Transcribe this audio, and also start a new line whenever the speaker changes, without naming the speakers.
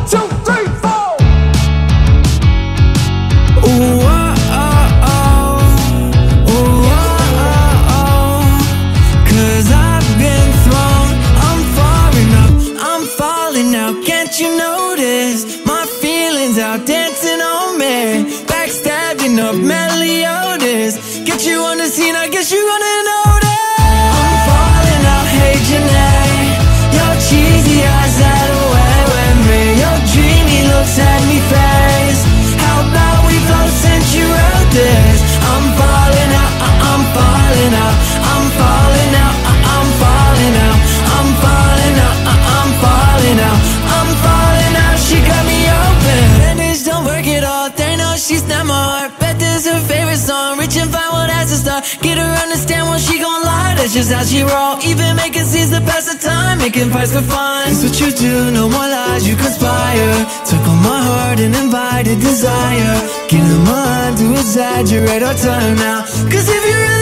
2, 3, 4.
Ooh, oh, oh, oh. Ooh, oh, oh, oh. 'Cause I've been thrown, I'm falling up, I'm falling out. Can't you notice my feelings out dancing on me? Backstabbing up Meliodas. Get you on the scene, I guess you're gonna notice. I'm falling out, hey Janae. Your cheesy eyes out away with me. Your dreamy looks had me face. How about we float since you wrote this? I'm falling out, I'm falling out, I'm falling out, I'm falling out, I'm falling out, I'm falling out, I'm falling out. She got me open. Bandage don't work at all. They know she's not my heart. Bet this her favorite song. Reaching forward as a star. Get her understand when she gon' lie. That's just how she roll. Even making scenes to pass the time. Making fights for fun. That's what you do. No more lies. You conspire. Took on my heart and invited desire. Getting mine to exaggerate or turn out. 'Cause if you really